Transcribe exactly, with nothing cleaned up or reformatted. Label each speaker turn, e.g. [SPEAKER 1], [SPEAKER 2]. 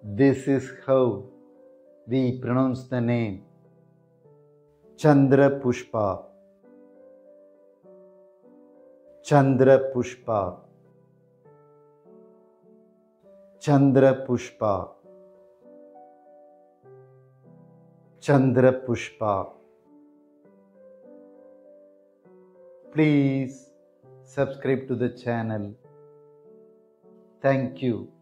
[SPEAKER 1] This is how we pronounce the name Chandrapushpa. Chandrapushpa. Chandrapushpa. Chandrapushpa. Please subscribe to the channel. Thank you.